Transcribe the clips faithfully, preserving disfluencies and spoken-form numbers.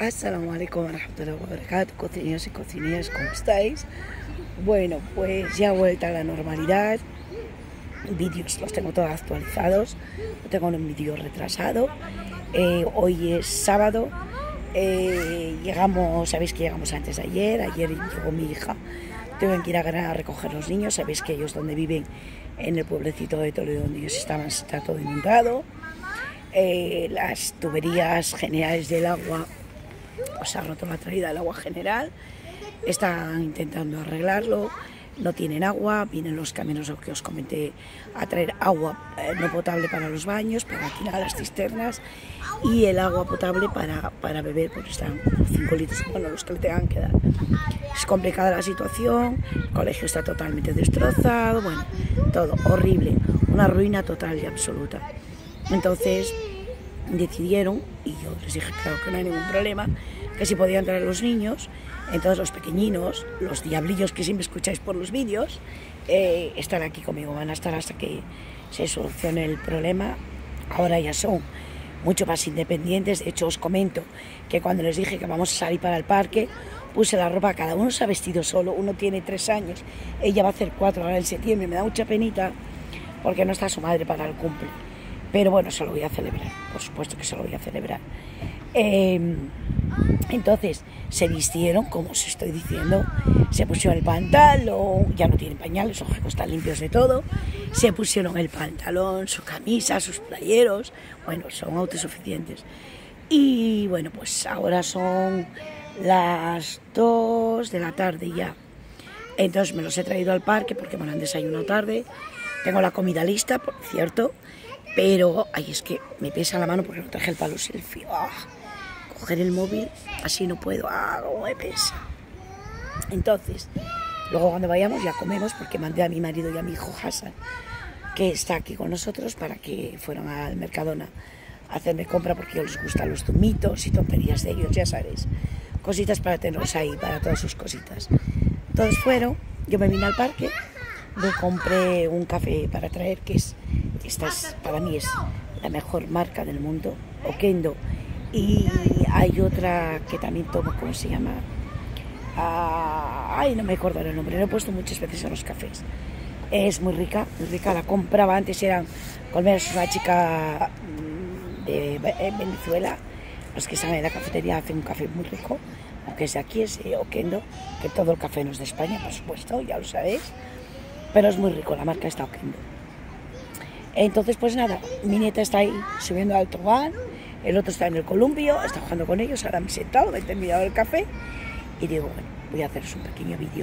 Assalamu alaikum warahmatullahi wabarakatuh, cocineros y cocineras, ¿cómo estáis? Bueno, pues ya vuelta a la normalidad. Vídeos los tengo todos actualizados, no tengo un vídeo retrasado. Eh, hoy es sábado, eh, llegamos, sabéis que llegamos antes de ayer, ayer llegó mi hija, tengo que ir a Granada a recoger los niños, sabéis que ellos donde viven, en el pueblecito de Toledo donde ellos estaban, está todo inundado. Eh, las tuberías generales del agua, pues ha roto la traída del agua general, están intentando arreglarlo, no tienen agua, vienen los camiones que os comenté a traer agua eh, no potable para los baños, para alquilar las cisternas, y el agua potable para, para beber, porque están cinco litros, bueno, los que le tengan que dar. Es complicada la situación, el colegio está totalmente destrozado, bueno, todo horrible, una ruina total y absoluta. Entonces decidieron, y yo les dije claro que no hay ningún problema, que si podían traer los niños. Entonces los pequeñinos, los diablillos que siempre escucháis por los vídeos, eh, están aquí conmigo, van a estar hasta que se solucione el problema. Ahora ya son mucho más independientes. De hecho os comento que cuando les dije que vamos a salir para el parque, puse la ropa, cada uno se ha vestido solo, uno tiene tres años, ella va a hacer cuatro ahora en septiembre, me da mucha penita porque no está su madre para el cumple. Pero bueno, se lo voy a celebrar, por supuesto que se lo voy a celebrar. Eh, entonces, se vistieron, como os estoy diciendo, se pusieron el pantalón, ya no tienen pañales, ojo, están limpios de todo, se pusieron el pantalón, su camisa, sus playeros, bueno, son autosuficientes. Y bueno, pues ahora son las dos de la tarde ya. Entonces me los he traído al parque porque me lo han desayunado tarde, tengo la comida lista, por cierto. Pero, ay, es que me pesa la mano porque no traje el palo selfie. ¡Ah! Coger el móvil, así no puedo. ¡Ah, cómo me pesa! Entonces, luego cuando vayamos ya comemos, porque mandé a mi marido y a mi hijo Hassan, que está aquí con nosotros, para que fueran al Mercadona a hacerme compra, porque a ellos les gustan los zumitos y tonterías de ellos, ya sabéis. Cositas para tenerlos ahí, para todas sus cositas. Todos fueron, yo me vine al parque, me compré un café para traer, que es... Esta es, para mí es la mejor marca del mundo, Oquendo, y hay otra que también tomo, ¿cómo se llama? Ah, ay, no me acuerdo el nombre, lo he puesto muchas veces a los cafés. Es muy rica, muy rica, la compraba antes, eran, Colmeras, una chica de Venezuela, los que están en la cafetería hacen un café muy rico, aunque es de aquí, es de Oquendo, que todo el café no es de España, por supuesto, ya lo sabéis, pero es muy rico, la marca está Oquendo. Entonces, pues nada, mi nieta está ahí subiendo al tobogán, el otro está en el columpio, está jugando con ellos, ahora me he sentado, me he terminado el café y digo, bueno, voy a haceros un pequeño vídeo.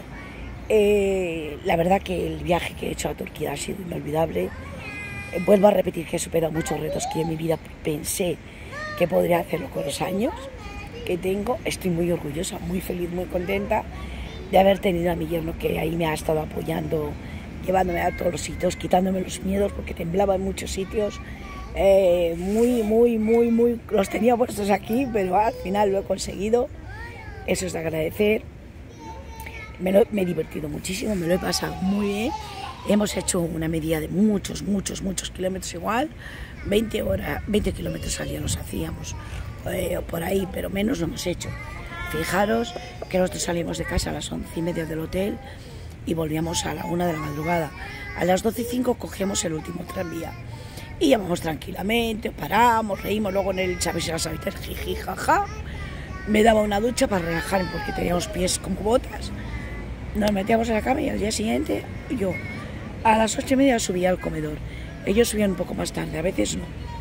Eh, la verdad que el viaje que he hecho a Turquía ha sido inolvidable. Eh, vuelvo a repetir que he superado muchos retos que en mi vida pensé que podría hacerlo con los años que tengo. Estoy muy orgullosa, muy feliz, muy contenta de haber tenido a mi yerno que ahí me ha estado apoyando, llevándome a todos los sitios, quitándome los miedos porque temblaba en muchos sitios, eh, muy, muy, muy, muy, los tenía puestos aquí, pero al final lo he conseguido, eso es de agradecer. Me, lo, me he divertido muchísimo, me lo he pasado muy bien, hemos hecho una medida de muchos, muchos, muchos kilómetros igual, veinte horas, veinte kilómetros al día los hacíamos, eh, por ahí, pero menos lo hemos hecho. Fijaros que nosotros salimos de casa a las once y media del hotel, y volvíamos a la una de la madrugada. A las doce y cinco cogíamos el último tranvía y íbamos tranquilamente, paramos, reímos, luego en el Chávez y las Habitas, jiji, jaja, me daba una ducha para relajarme porque teníamos pies como botas, nos metíamos en la cama y al día siguiente yo a las ocho y media subía al comedor, ellos subían un poco más tarde, a veces no,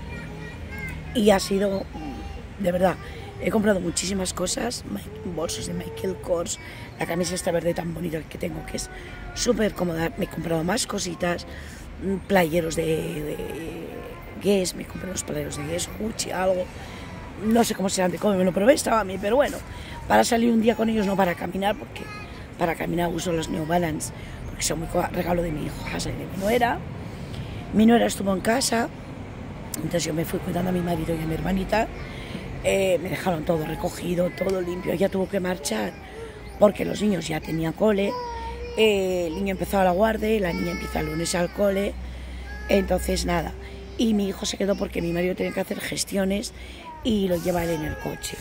y ha sido, de verdad, he comprado muchísimas cosas, bolsos de Michael Kors, la camisa esta verde tan bonita que tengo, que es súper cómoda, me he comprado más cositas, playeros de, de Guess, me he comprado los playeros de Guess, Gucci, algo, no sé cómo serán de cómo me lo probé, estaba a mí, pero bueno, para salir un día con ellos, no para caminar, porque para caminar uso los New Balance, porque son muy regalo de mi hijo Hassan y de mi nuera. Mi nuera estuvo en casa, entonces yo me fui cuidando a mi marido y a mi hermanita. Eh, me dejaron todo recogido, todo limpio, ella tuvo que marchar porque los niños ya tenían cole, eh, el niño empezó a la guardia, la niña empieza el lunes al cole, entonces nada, y mi hijo se quedó porque mi marido tenía que hacer gestiones y lo lleva él en el coche.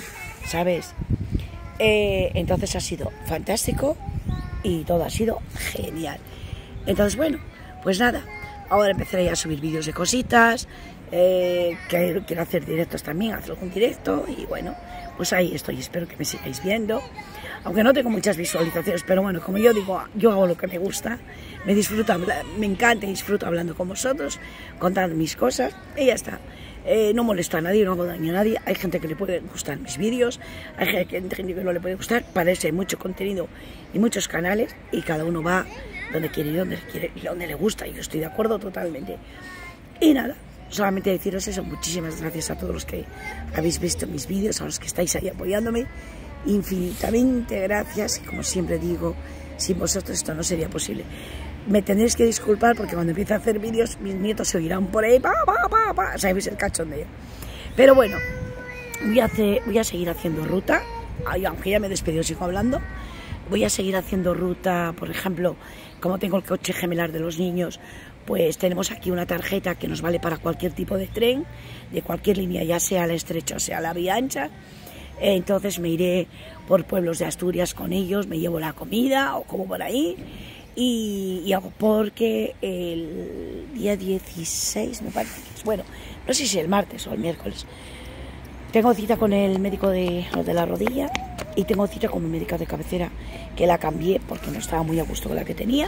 ¿sabes? Eh, entonces ha sido fantástico y todo ha sido genial. Entonces, bueno, pues nada, ahora empezaré a subir vídeos de cositas, eh, que quiero hacer directos también, hacer algún directo y bueno, pues ahí estoy, espero que me sigáis viendo. Aunque no tengo muchas visualizaciones, pero bueno, como yo digo, yo hago lo que me gusta, me disfruto, me encanta y disfruto hablando con vosotros, contando mis cosas y ya está. Eh, no molesto a nadie, no hago daño a nadie. Hay gente que le puede gustar mis vídeos, hay gente que no le puede gustar. Para eso hay mucho contenido y muchos canales y cada uno va donde quiere y donde quiere y donde le gusta. Y yo estoy de acuerdo totalmente. Y nada, solamente deciros eso. Muchísimas gracias a todos los que habéis visto mis vídeos, a los que estáis ahí apoyándome. Infinitamente gracias. Y como siempre digo, sin vosotros esto no sería posible. Me tendréis que disculpar porque cuando empiece a hacer vídeos mis nietos se oirán por ahí, pa, pa, pa, pa, sabéis el cachondeo. Pero bueno, voy a, hacer, voy a seguir haciendo ruta, aunque ya me he despedido, sigo hablando. Voy a seguir haciendo ruta, por ejemplo, como tengo el coche gemelar de los niños, pues tenemos aquí una tarjeta que nos vale para cualquier tipo de tren, de cualquier línea, ya sea la estrecha o sea la vía ancha. Entonces me iré por pueblos de Asturias con ellos, me llevo la comida o como por ahí. Y, y hago porque el día dieciséis, me parece que es, bueno, no sé si el martes o el miércoles, tengo cita con el médico de, de la rodilla y tengo cita con mi médica de cabecera, que la cambié porque no estaba muy a gusto con la que tenía.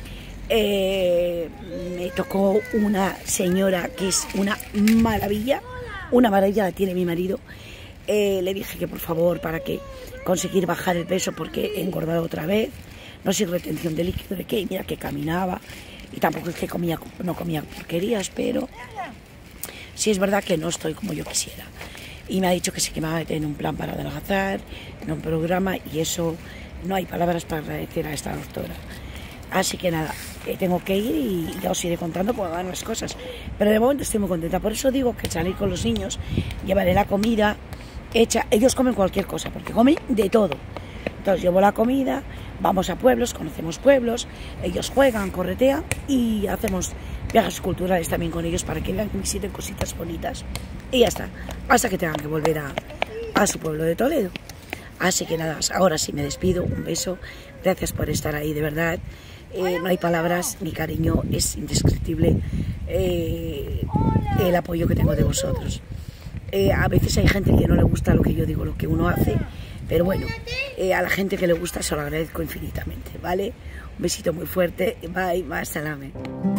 Eh, me tocó una señora que es una maravilla, una maravilla la tiene mi marido. Eh, le dije que por favor, para que conseguir bajar el peso porque he engordado otra vez. No sin retención de líquido, de que mira que caminaba y tampoco es que comía, no comía porquerías, pero sí es verdad que no estoy como yo quisiera. Y me ha dicho que sí que me va a meter en un plan para adelgazar, en un programa, y eso no hay palabras para agradecer a esta doctora. Así que nada, eh, tengo que ir y ya os iré contando cómo van las cosas. Pero de momento estoy muy contenta, por eso digo que salir con los niños, llevaré la comida hecha, ellos comen cualquier cosa, porque comen de todo. Entonces llevo la comida, vamos a pueblos, conocemos pueblos, ellos juegan, corretean y hacemos viajes culturales también con ellos para que vean que visiten cositas bonitas. Y ya está, hasta que tengan que volver a, a su pueblo de Toledo. Así que nada, ahora sí me despido, un beso, gracias por estar ahí, de verdad. Eh, no hay palabras, mi cariño es indescriptible, eh, el apoyo que tengo de vosotros. Eh, a veces hay gente que no le gusta lo que yo digo, lo que uno hace. Pero bueno, eh, a la gente que le gusta se lo agradezco infinitamente, ¿vale? Un besito muy fuerte, bye, más salame.